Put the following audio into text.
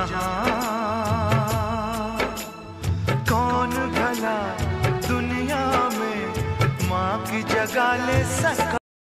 जहां, कौन भला दुनिया में माँ की जगह ले सका।